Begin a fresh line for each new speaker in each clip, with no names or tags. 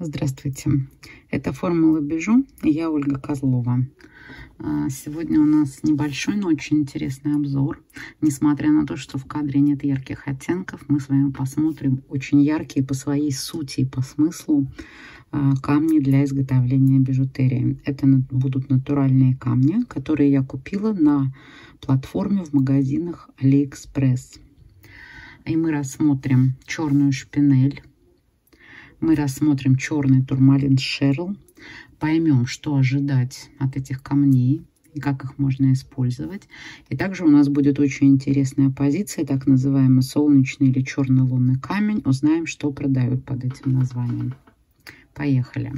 Здравствуйте, это Формула Bijou, и я Ольга Козлова. Сегодня у нас небольшой, но очень интересный обзор. Несмотря на то, что в кадре нет ярких оттенков, мы с вами посмотрим очень яркие по своей сути и по смыслу камни для изготовления бижутерии. Это будут натуральные камни, которые я купила на платформе в магазинах AliExpress. И мы рассмотрим черную шпинель. Мы рассмотрим черный турмалин Шерл, поймем, что ожидать от этих камней и как их можно использовать. И также у нас будет очень интересная позиция, так называемый солнечный или черный лунный камень. Узнаем, что продают под этим названием. Поехали.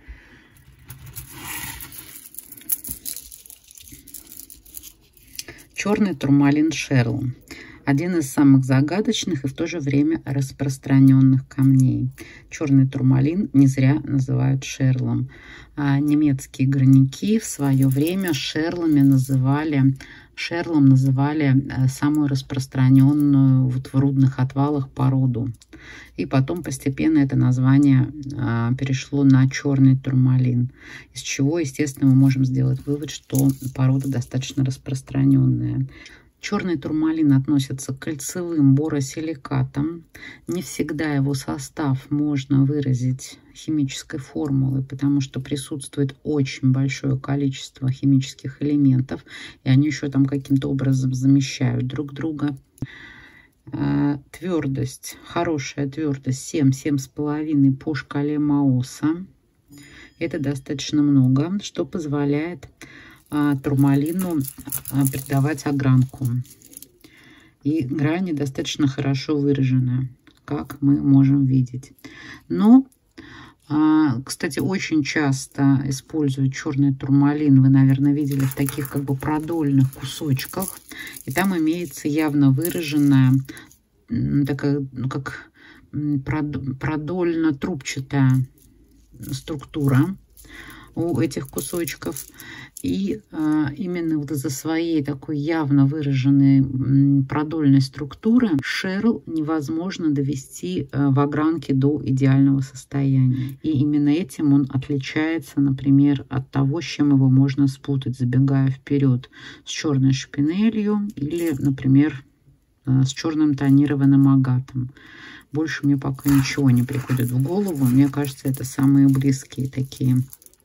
Черный турмалин Шерл. Один из самых загадочных и в то же время распространенных камней. Черный турмалин не зря называют шерлом. Немецкие горняки в свое время шерлом называли самую распространенную в рудных отвалах породу. И потом постепенно это название перешло на черный турмалин. Из чего, естественно, мы можем сделать вывод, что порода достаточно распространенная. Черный турмалин относится к кольцевым боросиликатам. Не всегда его состав можно выразить химической формулой, потому что присутствует очень большое количество химических элементов, и они еще там каким-то образом замещают друг друга. Твердость, хорошая твердость 7-7,5 по шкале Маоса. Это достаточно много, что позволяет турмалину придавать огранку. И грани достаточно хорошо выражены, как мы можем видеть. Но, кстати, очень часто используют черный турмалин. Вы, наверное, видели в таких как бы продольных кусочках. И там имеется явно выраженная такая, ну, как продольно-трубчатая структура у этих кусочков. И именно вот из-за своей такой явно выраженной продольной структуры шерл невозможно довести в огранке до идеального состояния. И именно этим он отличается, например, от того, с чем его можно спутать, забегая вперед, с черной шпинелью или, например, с черным тонированным агатом. Больше мне пока ничего не приходит в голову. Мне кажется, это самые близкие такие,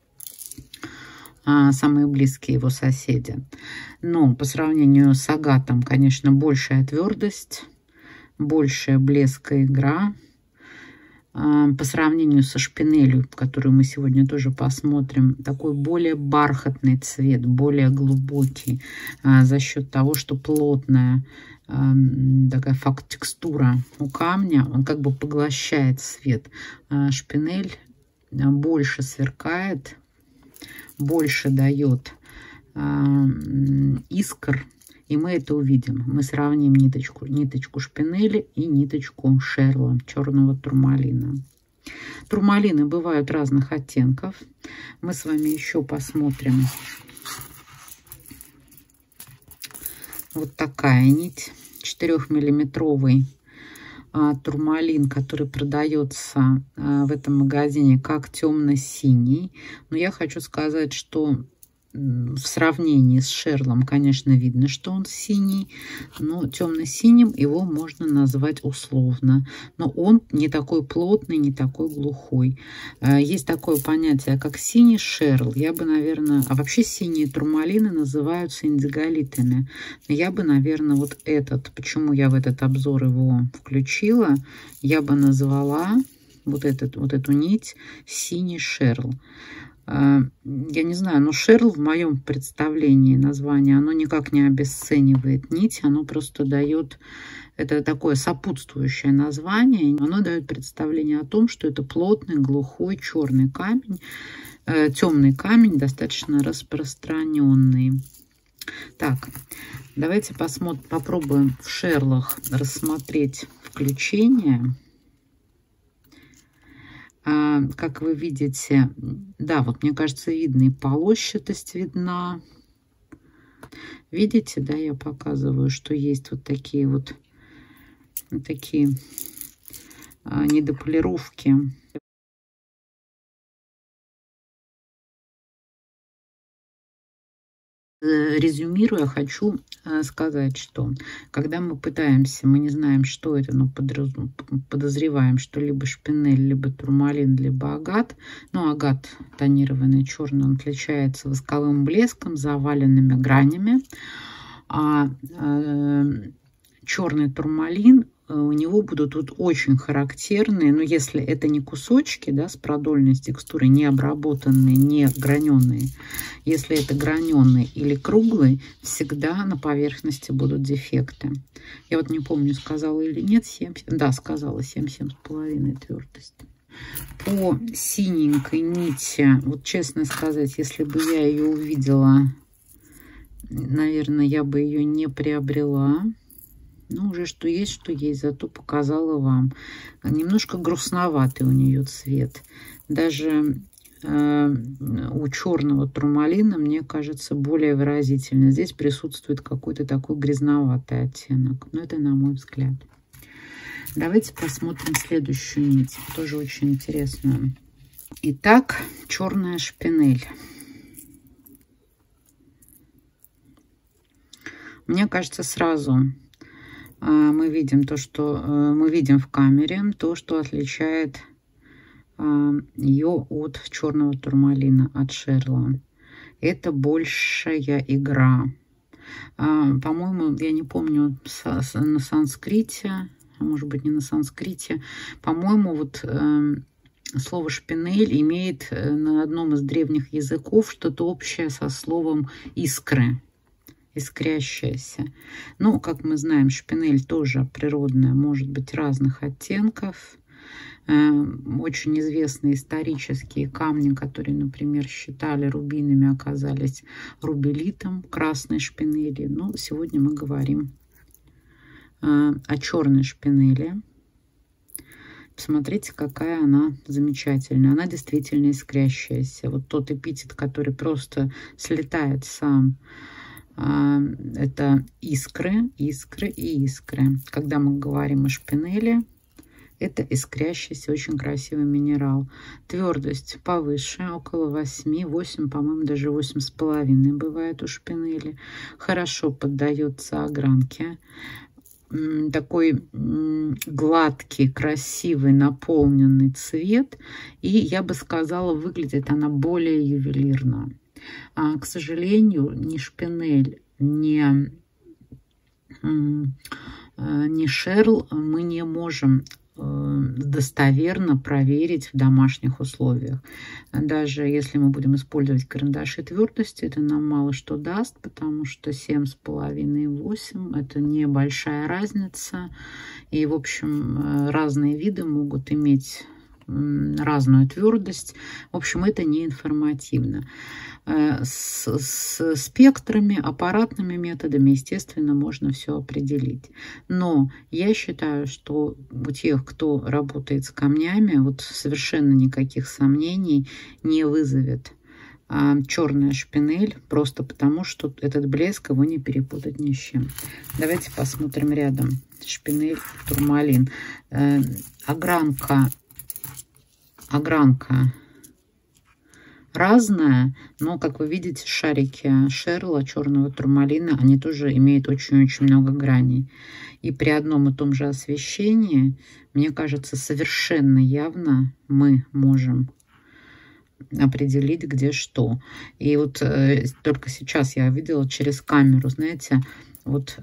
самые близкие его соседи. Но по сравнению с агатом, конечно, большая твердость, большая блеск и игра. По сравнению со шпинелью, которую мы сегодня тоже посмотрим, такой более бархатный цвет, более глубокий, за счет того, что плотная такая текстура у камня, он как бы поглощает свет. Шпинель больше сверкает, больше дает искр, и мы это увидим. Мы сравним ниточку шпинели и ниточку шерла, черного турмалина. Турмалины бывают разных оттенков. Мы с вами еще посмотрим. Вот такая нить, 4-миллиметровый турмалин, который продается в этом магазине как темно-синий. Но я хочу сказать, что в сравнении с шерлом, конечно, видно, что он синий, но темно-синим его можно назвать условно. Но он не такой плотный, не такой глухой. Есть такое понятие, как синий шерл. Я бы, наверное, а вообще синие турмалины называются индиголитами. Я бы, наверное, вот этот, почему я в этот обзор его включила, я бы назвала вот эту нить синий шерл. Я не знаю, но шерл в моем представлении название, оно никак не обесценивает нить, оно просто дает, это такое сопутствующее название, оно дает представление о том, что это плотный, глухой, черный камень, темный камень, достаточно распространенный. Так, давайте попробуем в шерлах рассмотреть включение. Как вы видите, да, вот мне кажется, видно, и полощатость видна. Видите, да, я показываю, что есть вот такие недополировки. Резюмируя, хочу сказать, что когда мы пытаемся, мы не знаем, что это, но подозреваем, что либо шпинель, либо турмалин, либо агат. Ну, агат тонированный черный, он отличается восковым блеском, заваленными гранями. А черный турмалин, у него будут вот очень характерные, но если это не кусочки, да, с продольной текстурой, не обработанные, не граненые, если это граненый или круглый, всегда на поверхности будут дефекты. Я вот не помню, сказала или нет, 7, да, сказала 7,5 твердость. По синенькой нити, вот честно сказать, если бы я ее увидела, наверное, я бы ее не приобрела. Ну, уже что есть, зато показала вам. Немножко грустноватый у нее цвет. Даже у черного турмалина, мне кажется, более выразительно. Здесь присутствует какой-то такой грязноватый оттенок. Но это на мой взгляд. Давайте посмотрим следующую нить. Тоже очень интересную. Итак, черная шпинель. Мне кажется, сразу мы видим то, что мы видим в камере, то, что отличает ее от черного турмалина, от Шерла. Это большая игра. По-моему, я не помню на санскрите, а может быть не на санскрите. По-моему, вот слово шпинель имеет на одном из древних языков что-то общее со словом искры. Искрящаяся. Но, как мы знаем, шпинель тоже природная, может быть разных оттенков. Очень известные исторические камни, которые, например, считали рубинами, оказались рубелитом красной шпинели. Но сегодня мы говорим о черной шпинели. Посмотрите, какая она замечательная. Она действительно искрящаяся. Вот тот эпитет, который просто слетает сам, это искры, искры и искры. Когда мы говорим о шпинели, это искрящийся, очень красивый минерал. Твердость повыше, около 8, 8, по-моему, даже 8,5 бывает у шпинели. Хорошо поддается огранке. Такой гладкий, красивый, наполненный цвет. И, я бы сказала, выглядит она более ювелирно. К сожалению, ни шпинель, ни шерл мы не можем достоверно проверить в домашних условиях. Даже если мы будем использовать карандаши твердости, это нам мало что даст, потому что 7,5 и 8 это небольшая разница. И, в общем, разные виды могут иметь разную твердость. В общем, это не информативно. С спектрами, аппаратными методами, естественно, можно все определить. Но я считаю, что у тех, кто работает с камнями, вот совершенно никаких сомнений не вызовет черная шпинель, просто потому, что этот блеск его не перепутать ни с чем. Давайте посмотрим рядом. Шпинель, турмалин. Огранка разная, но, как вы видите, шарики Шерла, черного турмалина, они тоже имеют очень-очень много граней. И при одном и том же освещении, мне кажется, совершенно явно мы можем определить, где что. И вот только сейчас я видела через камеру, знаете, вот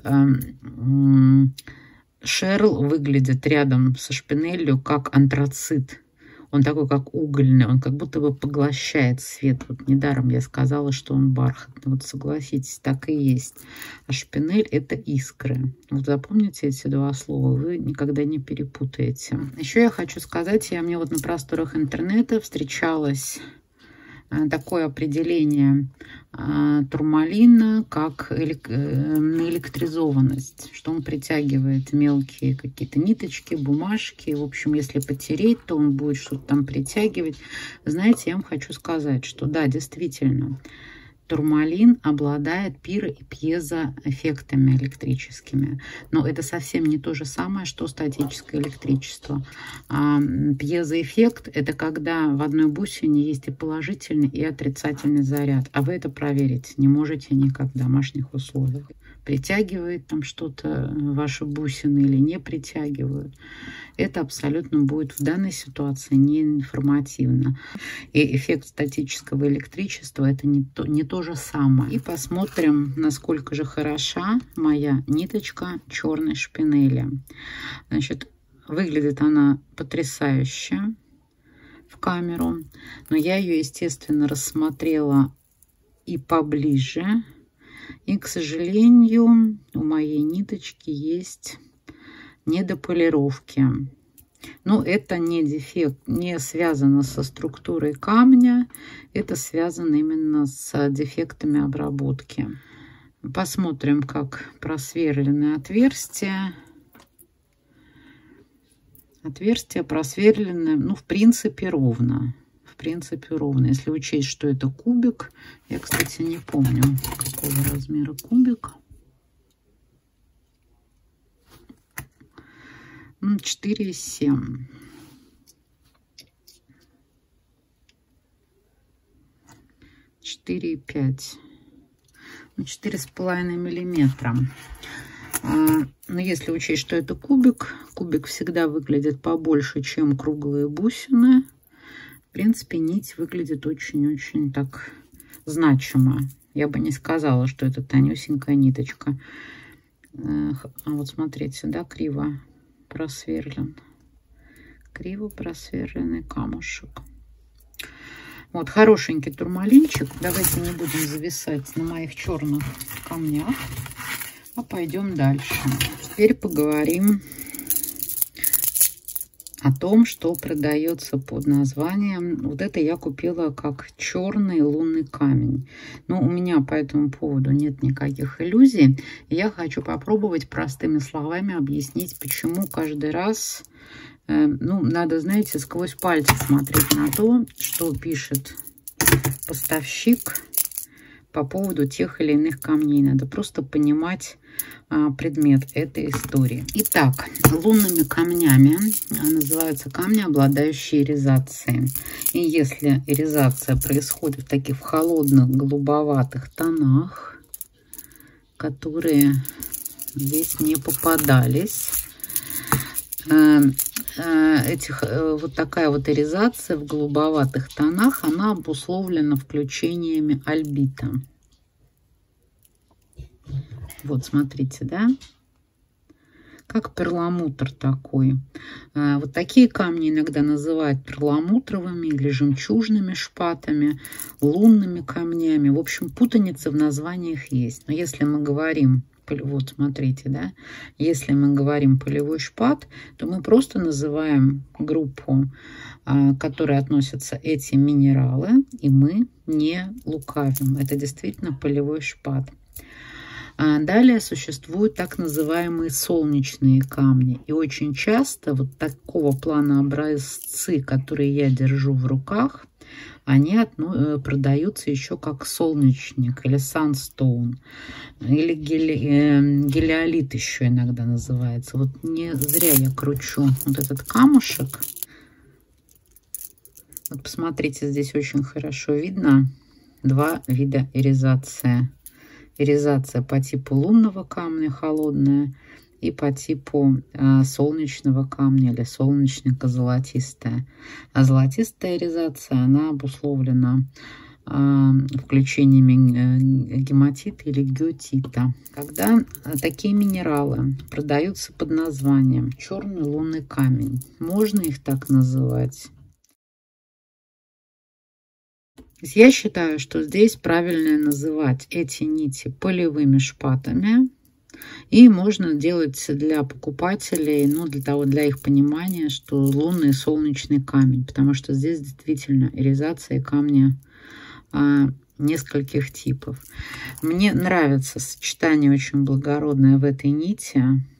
Шерл выглядит рядом со шпинелью как антрацит. Он такой, как угольный, он как будто бы поглощает свет. Вот недаром я сказала, что он бархатный. Вот согласитесь, так и есть. А шпинель — это искры. Вот запомните эти два слова, вы никогда не перепутаете. Еще я хочу сказать, мне вот на просторах интернета встречалось такое определение турмалина как наэлектризованность, что он притягивает мелкие какие-то ниточки, бумажки. В общем, если потереть, то он будет что-то там притягивать. Знаете, я вам хочу сказать, что да, действительно, турмалин обладает пиро- и пьезоэффектами электрическими. Но это совсем не то же самое, что статическое электричество. Пьезоэффект – это когда в одной бусине есть и положительный, и отрицательный заряд. А вы это проверить не можете никак в домашних условиях. Притягивает там что-то ваши бусины или не притягивают. Это абсолютно будет в данной ситуации не информативно. И эффект статического электричества – это не то же самое. И посмотрим, насколько же хороша моя ниточка черной шпинели. Значит, выглядит она потрясающе в камеру. Но я ее, естественно, рассмотрела и поближе. И, к сожалению, у моей ниточки есть недополировки. Но это не дефект, не связано со структурой камня. Это связано именно с дефектами обработки. Посмотрим, как просверлены отверстия. Отверстия просверлены, ну, в принципе, ровно. В принципе, ровно. Если учесть, что это кубик. Я, кстати, не помню, какого размера кубик. 4,7. 4,5. 4,5 миллиметра. Но если учесть, что это кубик, кубик всегда выглядит побольше, чем круглые бусины. В принципе, нить выглядит очень-очень так значимо. Я бы не сказала, что это тонюсенькая ниточка. А вот смотрите, да, криво просверлен. Криво просверленный камушек. Вот, хорошенький турмалинчик. Давайте не будем зависать на моих черных камнях, а пойдем дальше. Теперь поговорим о том, что продается под названием. Вот это я купила как черный лунный камень. Но у меня по этому поводу нет никаких иллюзий. Я хочу попробовать простыми словами объяснить, почему каждый раз, ну, надо, знаете, сквозь пальцы смотреть на то, что пишет поставщик по поводу тех или иных камней. Надо просто понимать предмет этой истории. Итак, лунными камнями называются камни, обладающие иризацией. И если иризация происходит в таких холодных голубоватых тонах, которые здесь не попадались, вот такая вот иризация в голубоватых тонах, она обусловлена включениями альбита. Вот, смотрите, да? Как перламутр такой. Вот такие камни иногда называют перламутровыми или жемчужными шпатами, лунными камнями. В общем, путаница в названиях есть. Но если мы говорим, вот смотрите, да, если мы говорим полевой шпат, то мы просто называем группу, к которой относятся эти минералы, и мы не лукавим. Это действительно полевой шпат. Далее существуют так называемые солнечные камни. И очень часто вот такого плана образцы, которые я держу в руках, они продаются еще как солнечник или санстоун. Или гелиолит еще иногда называется. Вот не зря я кручу вот этот камушек. Вот посмотрите, здесь очень хорошо видно два вида иризации. Иризация по типу лунного камня холодная и по типу солнечного камня или солнечника золотистая. А золотистая иризация, она обусловлена включениями гематита или геотита. Когда такие минералы продаются под названием черный лунный камень, можно их так называть? Я считаю, что здесь правильно называть эти нити полевыми шпатами. И можно делать для покупателей, ну, для их понимания, что лунный и солнечный камень. Потому что здесь действительно иризация камня нескольких типов. Мне нравится сочетание очень благородное в этой нити.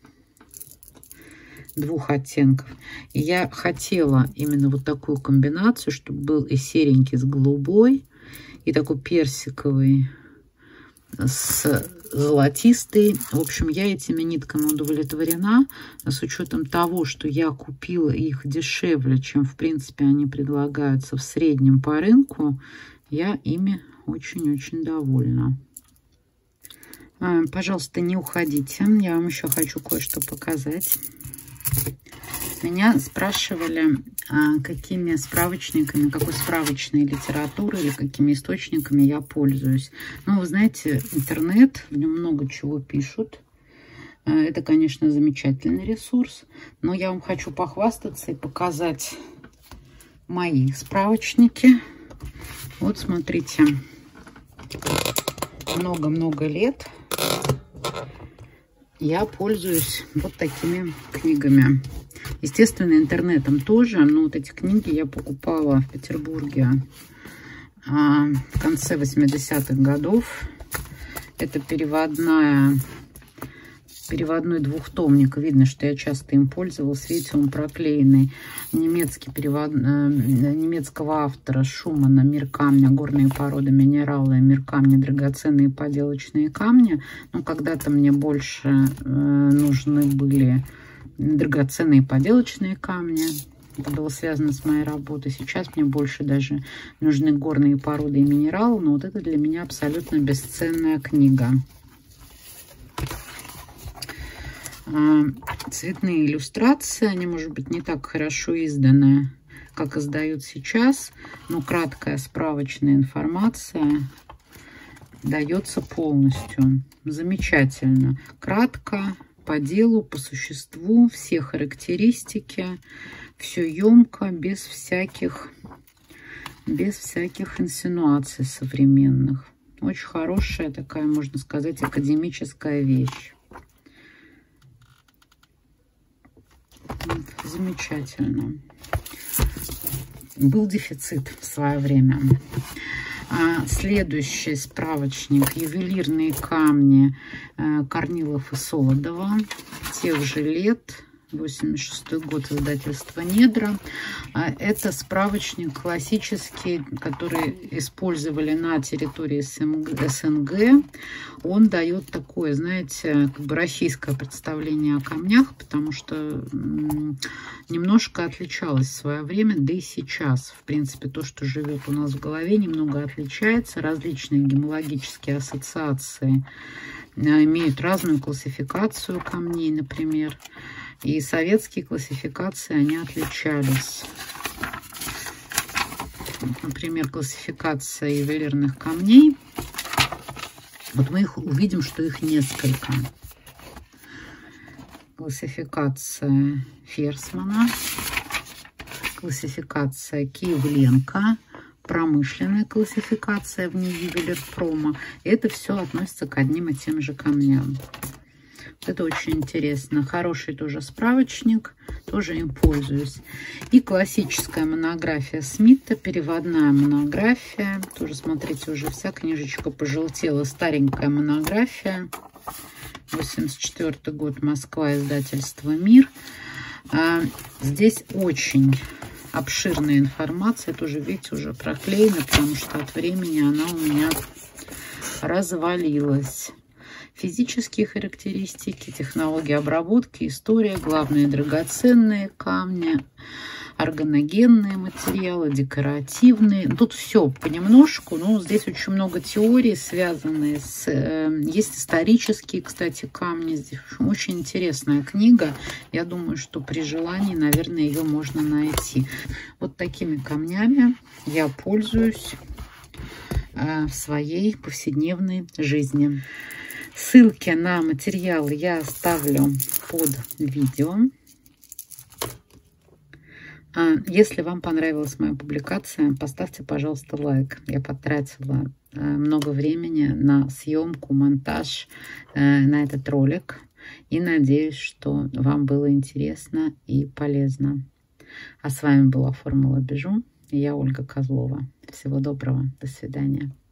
Двух оттенков. И я хотела именно вот такую комбинацию, чтобы был и серенький с голубой, и такой персиковый с золотистый. В общем, я этими нитками удовлетворена. С учетом того, что я купила их дешевле, чем, в принципе, они предлагаются в среднем по рынку, я ими очень-очень довольна. Пожалуйста, не уходите. Я вам еще хочу кое-что показать. Меня спрашивали, какими справочниками, какой справочной литературой или какими источниками я пользуюсь. Ну, вы знаете, интернет, в нем много чего пишут. Это, конечно, замечательный ресурс. Но я вам хочу похвастаться и показать мои справочники. Вот, смотрите, много-много лет я пользуюсь вот такими книгами. Естественно, интернетом тоже, но вот эти книги я покупала в Петербурге в конце 80-х годов. Это переводной двухтомник. Видно, что я часто им пользовалась. Видите, он проклеенный. Немецкий перевод немецкого автора Шумана «Мир камня. Горные породы, минералы, мир камня, драгоценные поделочные камни». Ну, когда-то мне больше нужны были драгоценные поделочные камни. Это было связано с моей работой. Сейчас мне больше даже нужны горные породы и минералы. Но вот это для меня абсолютно бесценная книга. Цветные иллюстрации. Они, может быть, не так хорошо изданы, как издают сейчас. Но краткая справочная информация дается полностью. Замечательно. Кратко, по делу, по существу, все характеристики, все емко, без всяких инсинуаций современных. Очень хорошая такая, можно сказать, академическая вещь. Замечательно. Был дефицит в свое время. Следующий справочник: ювелирные камни Корнилов и Солодова тех же лет, 86 год, издательство «Недра». Это справочник классический, который использовали на территории СНГ. Он дает такое, знаете, как бы российское представление о камнях, потому что немножко отличалось в свое время, да и сейчас, в принципе, то, что живет у нас в голове, немного отличается. Различные гемологические ассоциации имеют разную классификацию камней, например. И советские классификации, они отличались. Например, классификация ювелирных камней. Вот мы их увидим, что их несколько. Классификация Ферсмана, классификация Киевленко, промышленная классификация вне ювелирпрома. Это все относится к одним и тем же камням. Это очень интересно. Хороший тоже справочник. Тоже им пользуюсь. И классическая монография Смита. Переводная монография. Тоже, смотрите, уже вся книжечка пожелтела. Старенькая монография. 84 год. Москва. Издательство «Мир». Здесь очень обширная информация. Тоже, видите, уже проклеена, потому что от времени она у меня развалилась. Физические характеристики, технологии обработки, история, главные драгоценные камни, органогенные материалы, декоративные. Тут все понемножку, но здесь очень много теорий, связанные с... Есть исторические, кстати, камни. Здесь очень интересная книга. Я думаю, что при желании, наверное, ее можно найти. Вот такими камнями я пользуюсь в своей повседневной жизни. Ссылки на материалы я оставлю под видео. Если вам понравилась моя публикация, поставьте, пожалуйста, лайк. Я потратила много времени на съемку, монтаж на этот ролик. И надеюсь, что вам было интересно и полезно. А с вами была Формула Бижу. И я Ольга Козлова. Всего доброго. До свидания.